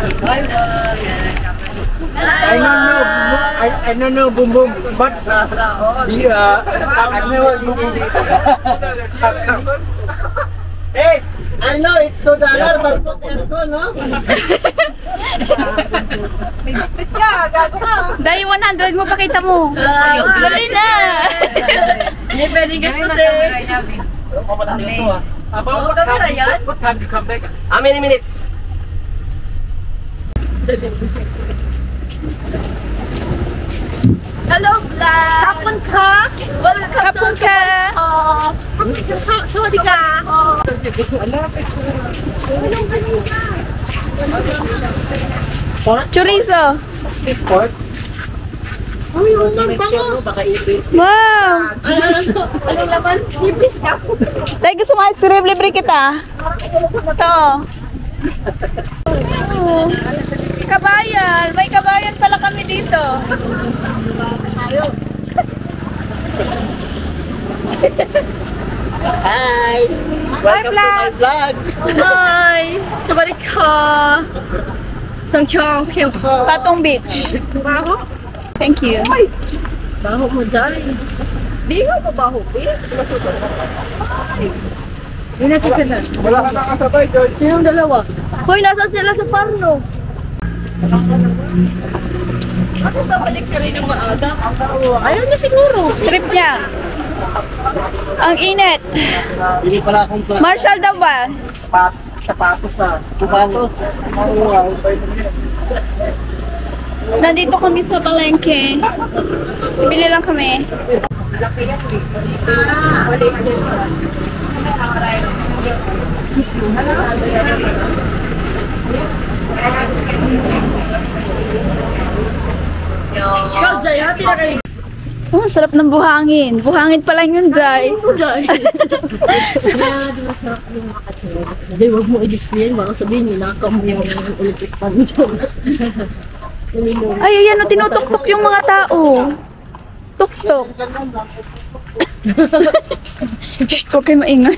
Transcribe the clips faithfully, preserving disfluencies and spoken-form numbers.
I don't know, I, I don't know boom boom, but the, uh, I never boom boom. Hey, I know it's two dollar, but two aircon, no? Dahil one hundred mo, pakita mo. Dali na. Hindi pwedeng gastusin. About what time, what time you come back? How many minutes? Hello, vlog! Kapon ka? Welcome Kapon ka. to Sorry ka. Chorizo. Pork? Baka ipit. Wow. Ano, ano, anong laman? Hipis ka. Dahil gusto mo ice cream, libre kita. Ito. Oh. Kabayan. May kabayan pala kami dito. Hi! Welcome to my vlog! Hi! Sabalik ka. Sangchong, Kim Ho. Tatong Beach. Baho? Thank you. Baho mo dyan. Di nga mabaho, please. Masutot. Yun nasa sila. Wala ka nakasabay, George. Sinong dalawa? Hoy, nasa sila sa parlo. Ako sa balik sa rin ng maaga. Ayaw niya siguro. Trip niya. Ang init. Hindi pala akong pla- Marshall daw ba? sapat, sapatos sa kubango. Nandito kami sa palengke. Bili lang kami. Ikaw, Jay, hati na kayo. Oh, sarap ng buhangin. Buhangin pa lang yun, Jai. Jay. Masarap yung makatulog. Hindi, huwag mo i-display. Baka sabihin nyo, nakakam yung electric fan dyan. Ay, ayan o, tinutok-tok yung mga tao. Tuk-tok. Shh, huwag kayo maingay.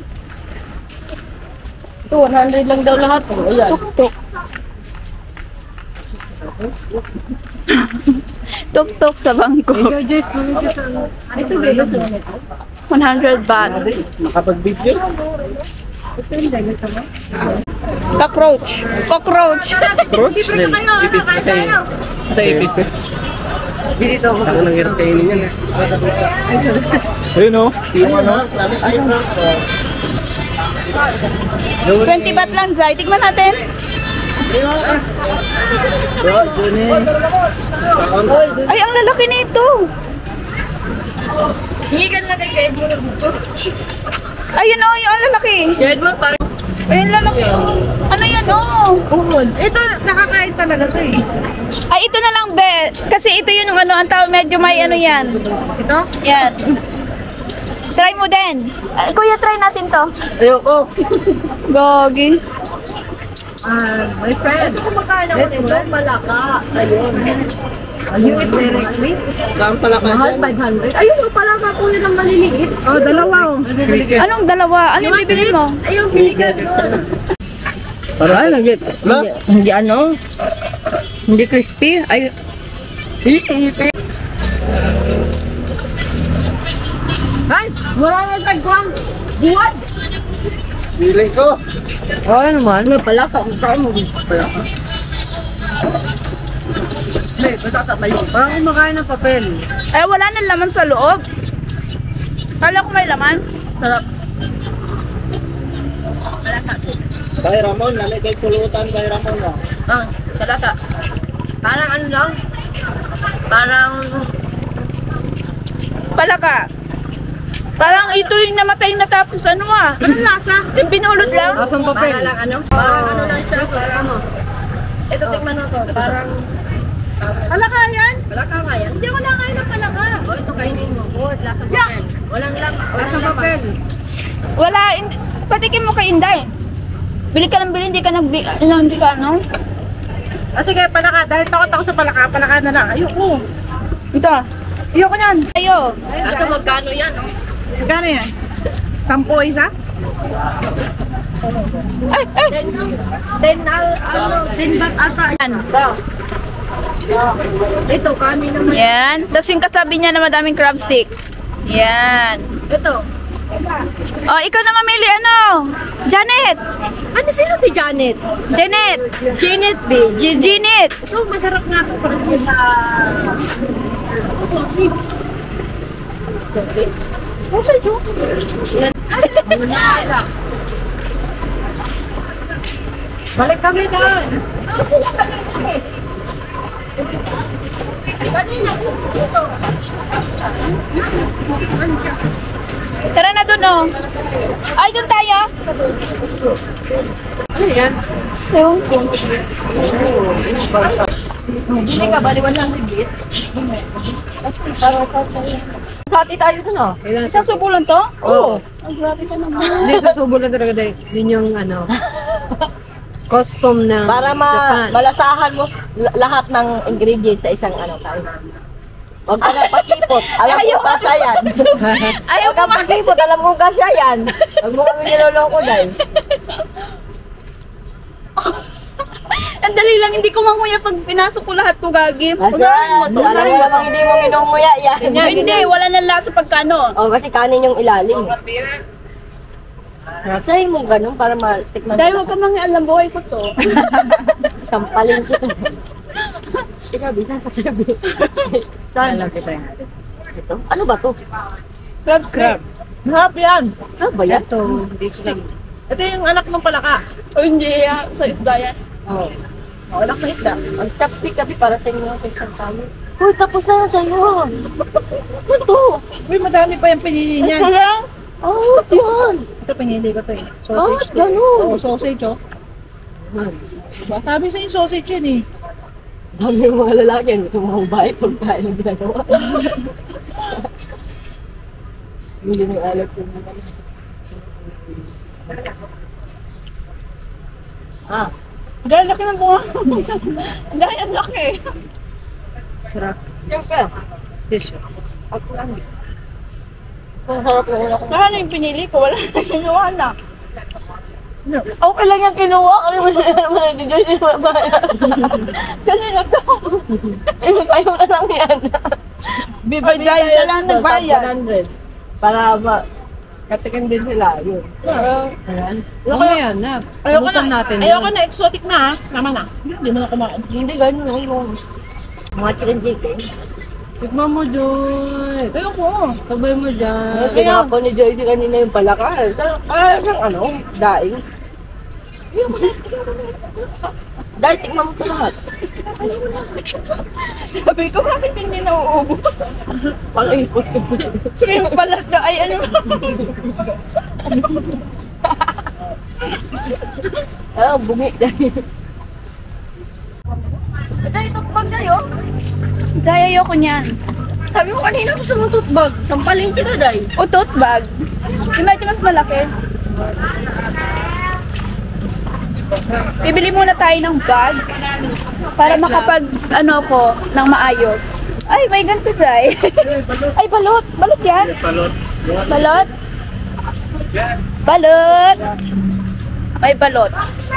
Ito, one hundred lang daw lahat. Oh, ayan. Tuk-tok. Tuk-tuk sa bangko. Ikaw, Joyce, mga sa ano? Ito, Belo, sa ano ito? one hundred baht. Nakapag-video? Ito yung dahil ito mo? Cockroach. Cockroach. Approach? Ipis na kayo. Sa ipis eh. Dito ako. Ako nang hirap kainin yan. Ayun o. Yung ano? twenty baht lang, Jai. Tignan natin. Bro, Johnny. Ay, ang lalaki nito. Hingigan lang kay Edmond ng buto. Ayun o, yung ang lalaki. Edmond, parang... Ayun, lalaki. Ano yan, oh? Uhod. Ito, nakakain talaga ito eh. Ay, ito na lang, be. Kasi ito yun yung ano, ang tawag medyo may ano yan. Ito? Yan. Try mo din. Ah, kuya, try natin to. Ayoko. Gogi. Ah, my friend. Kumakain ako ito, malaka. Ayun. You eat directly? Saan pala ka Mahal, dyan? five hundred. Ayun, oh, palaka po yun ang maliliit. Oh, dalawa oh. Cricket. Anong dalawa? Ano yung bibili mo? Ayun, piligan doon. Parang hindi, Wala? hindi, hindi ano, hindi crispy. Ay, ay, wala na sa kwan. Buwad. Pili ko. Oo naman, may palaka. Ang saan mo palaka? May, matatabay mo. Parang kumakain ng papel. Eh, wala nang laman sa loob. Kala ko may laman. Sarap. Kay Ramon, lamig kay pulutan kay Ramon na. Ah, palaka. Parang ano lang? Parang... Palaka. Parang ito yung namatay na tapos ano ah. Anong lasa? Yung binulot lang. Lasang papel. Parang lang ano? Parang ano lang siya. Parang ano? Ito, tikman mo to. Parang... Palaka yan? Palaka nga yan. Hindi ko nakain ng palaka. O, ito kainin mo. Good, lasang papel. Walang lang. Lasang papel. Wala. in- Patikim mo kay Inday. Bili ka ng bili, hindi ka nag hindi ka ano? Ah, sige, palaka. Dahil takot ako sa palaka, palaka na lang. Ayoko. Ito. Ayoko niyan. Ayo. Asa magkano yan, oh? Magkano yan? Sampo isa? Ay, ay! Then, al, ano, then ba't ata? Yan. Ito, kami naman. Yan. Tapos yung kasabi niya na madaming crab stick. Yan. Ito. Oh, ikaw na mamili, ano? Janet! Ano sino si Janet? Janet! Janet B. J- Janet! Ito, masarap nga ito. Parang yun na... Sausage? Sausage, oh. Balik kami doon. Tara na dun, oh. Ay, dun tayo. Ano yan? Ewan ko. Hindi ka, bali one hundred bit. Hati tayo dun ah. Isang subo lang to? Oo. Ay, grabe ka naman. Hindi, susubo lang talaga dahil yun yung ano, custom ng Para ma Japan. malasahan mo la- lahat ng ingredients sa isang ano tayo. Huwag ka nang pakipot. Alam ko kasya yan. Ayaw Huwag kang pakipot. Alam ko kasya yan. Huwag mo kami niloloko dahil. Ang dali lang, hindi ko manguya pag pinasok ko lahat ko gagip. Kasya. Alam mo namang hindi mo minumuya yan. Hindi, wala nang lasa pagkano. Oh, kasi kanin yung ilalim. Sahin mo ganun para matikman Dahil mo. huwag ka mangialam, buhay ko to. Sampalin kita. Ikaw, bisan pa sabi. Alam kita yan. Ito? Ano ba to? Crab crab. Mahap yan. Ano ba yan? Ito, dito lang. Ito yung anak ng palaka. O hindi, ah, sa isda yan. Oh. Oh, anak ng isda. Ang chopstick kami para sa inyo ng isang tayo. Uy, tapos na yan sa'yo. Ano to? Uy, madami pa yung pinili niyan. Ito lang. Oh, yan. Ito pinili ko to eh. Oh, Sausage. ganun. Oo, sausage oh. Diba? Sabi sa yung sausage yun eh. Dami yung mga lalaki. Ito mga babae kung kaya ng ginagawa. Hindi na alat yung mga. Ah, Dahil laki ng bunga. Dahil ang laki. Sarap. siyempre. Tissue. Ako lang. Ang sarap na yun ako. Saka na yung pinili ko, wala na sinuha na. Okay lang yung kinuha. Kali mo na naman na dito yung babayan. Kanina to. Eh, kayo na lang yan. Ay, dahil na lang nagbayad. one hundred. Para ma... Katikin din sila. Yun. Ayan. Mamaya na. Ayoko Punutan na. natin Ayoko yun. na. Exotic na ha. Naman na. Hindi mo na kumain. Hindi ganun yung yung mga chicken chicken. Tikman mo, Joy. Ayoko. Sabay mo dyan. Kaya ako ni Joyce kanina yung palaka. Kaya siyang ano, daing. Dahil tikman mo ito lahat. Sabi ko, bakit hindi nauubos? Pang-ipot ko. Shrimp pala na, ay ano. Ah, bungi dahil. Dahil tutbag na yun. Dahil ayoko niyan. Sabi mo kanina gusto mo tutbag. Sampalin kita dahil. O tote bag. Di medyo mas malaki. Bibili muna tayo ng bag para makapag ano ko ng maayos. Ay, may ganito dahil. Ay, balot. Balot yan. Balot. Balot. Balot. May balot.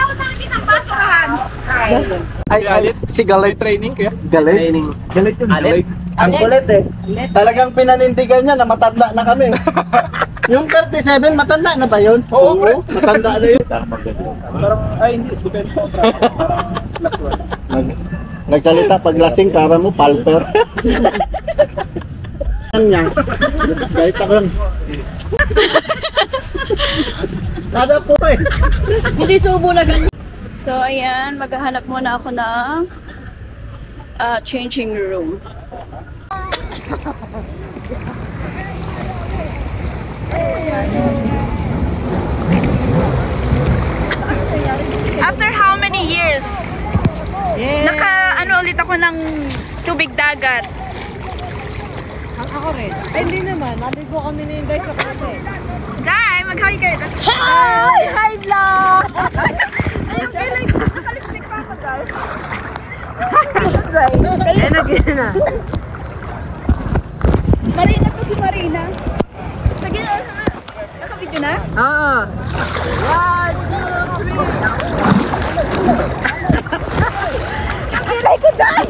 Ay, alit, si Galay training kaya? Galay? Galit yun, Galay. Ang kulit eh. Talagang pinanindigan niya na matanda na kami. Yung thirty-seven, matanda na ba yun? Oo, pre. Matanda na yun. Parang, ay hindi, depende sa otra. Plus one. Nag, nagsalita pag lasing, para mo, palper. Ano niya? Galit ako yun. Nada po eh. Hindi subo na ganyan. So, ayan. Maghahanap muna ako ng ah, changing room. After how many years? Naka ano ulit ako ng tubig dagat. Ako rin. Ay, hindi naman. Naligo kami na yung guys sa kape. Dai, mag-hi kayo. Hi! Hi vlog! Ayun, kailan nakalipstick pa ako dahil. Ayan na, ganyan na. Marina to si Marina. Sige na, nakabidyo Video na? Oo. One, two, three. Kilay ko dyan!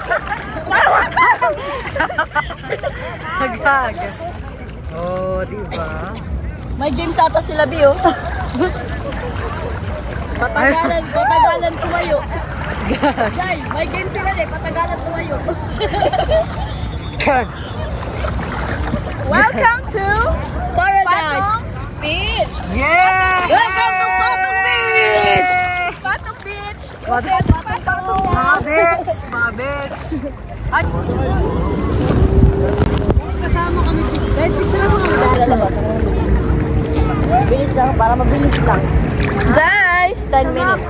Hagag. Oh, diba? May games ata sila, Bio. Patagalan, patagalan tumayo. Jai, may games sila eh, patagalan tumayo. Welcome to Paradise Beach! Yeah! Welcome to Patong Beach! Patong Beach! Okay, Patong Mga bitch! Mga bitch! Ay! Kasama kami. Dahil picture mo kami. Bilis lang, para mabilis lang. Jai! ten minutes.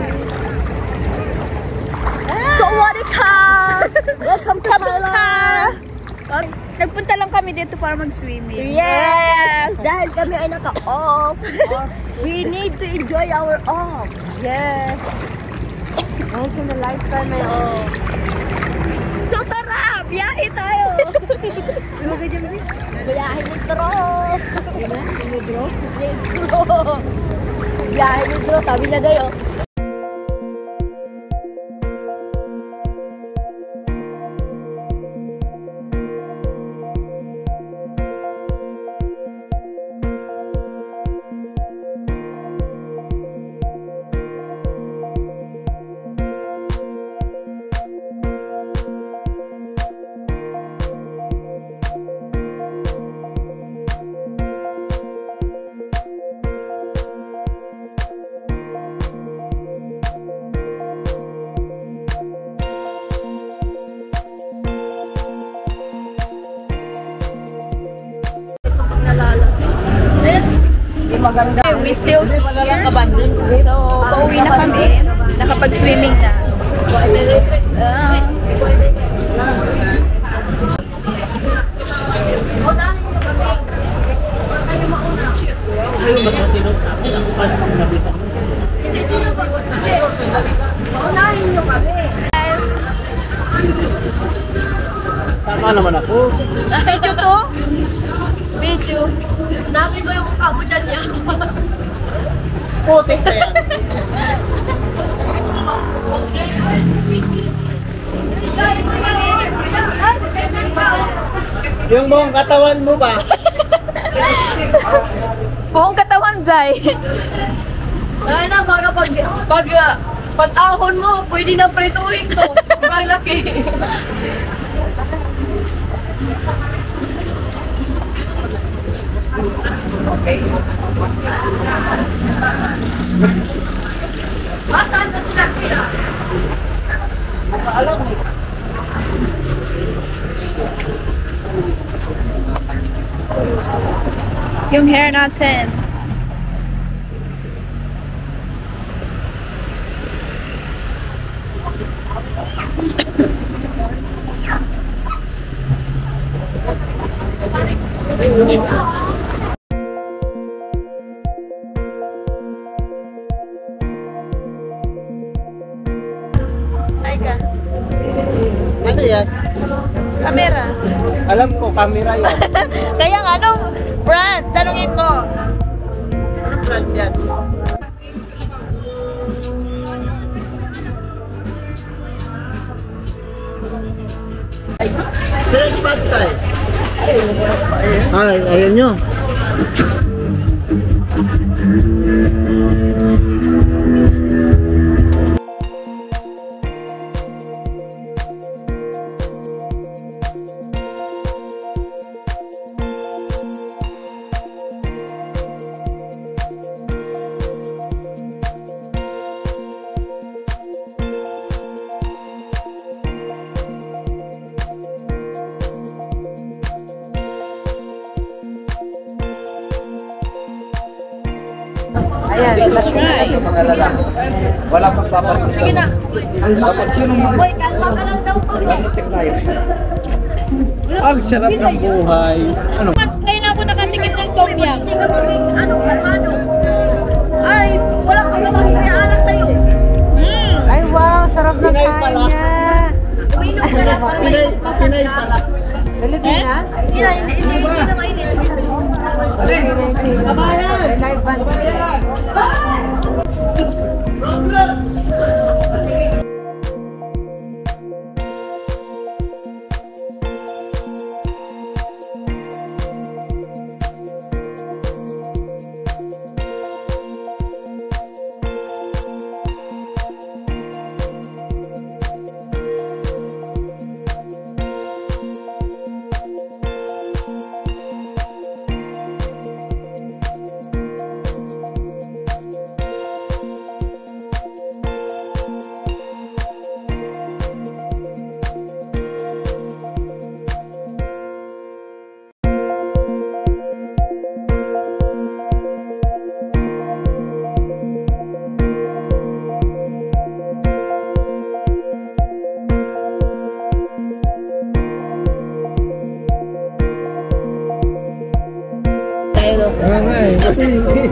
Sawadika! Welcome to Thailand! Oh, nagpunta lang kami dito para mag-swimming. Yes! Dahil kami ay naka-off. We need to enjoy our off. Yes! Once in a lifetime may off. So tara! Biyahe tayo! Lumagay dyan, Bi? Biyahe ni Dro! Ni Dro? Ni Dro! Biyahe ni Dro, sabi niya dayo. Okay, we still here. So, pauwi na kami. Nakapag-swimming na. Uh, Tama naman ako. video to? Video. Namin ko yung kabo dyan niya. Putik na yan. Yung buong katawan mo ba? Buong katawan, Jai. Ay na, baga pag, pag, uh, pag-ahon mo, pwede na prituhin to. Sobrang laki. Asan sa sinakya? Alam mo. Yung hair natin. Ay ka. Ano yan? Camera. Alam ko, camera yan. Kaya nga, anong brand? Tanungin mo. Anong brand yan? Sir, bad tayo. Ay, ayun nyo. Ayan, Kasi mga lalaki. Wala pang papas. Sige na. Dapat sino mo? Boy, kalma ka lang daw to. Ang sarap ng buhay. Ano? Ngayon ako nakatikim ng tomyang. Ano, kalmado? Ay, wala kang naman kaya anak sa'yo. ay wow, sarap na Pinay kain pala. niya. Uminom ka lang para Pinay, mas masarap. pinay pala. Pilipina? Hindi na, hindi, hindi, hindi na mainit. Nga nga eh. Kasi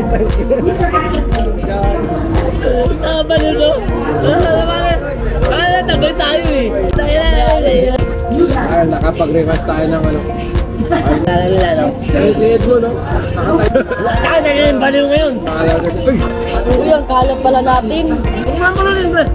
Ah, panulo. Ah, bakit? Ah, tabay tayo eh. Tayo na tayo. Ah, nakapag-request tayo ng ano. Nala nila, no? Liit mo, no? Naka na rin baliw ngayon. Uy, ang kalat pala natin. Kumain mo na rin, bro.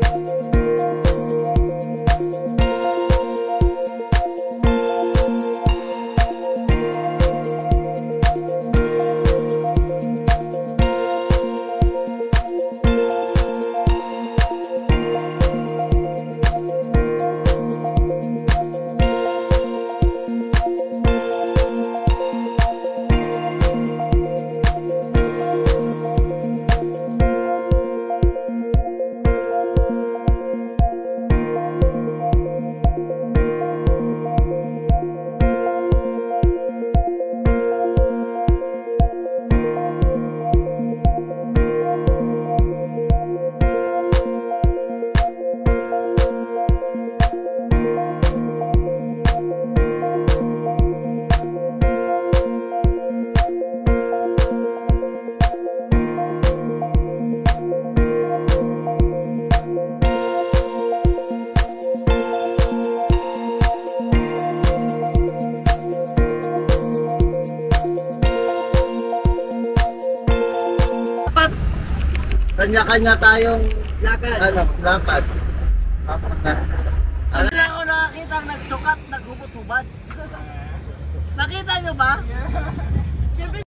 kanya-kanya tayong Lakad. ano, lakad. Ano lang ako nakakita ang nagsukat, naghubot-hubad. Nakita nyo ba?